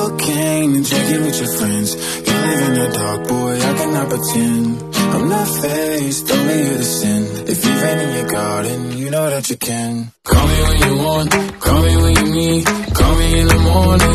cocaine and drink it with your friends. You live in the dark, boy, I cannot pretend. I'm not faced, only here to sin. If you've been in your garden, you know that you can. Call me when you want, call me when you need. Call me in the morning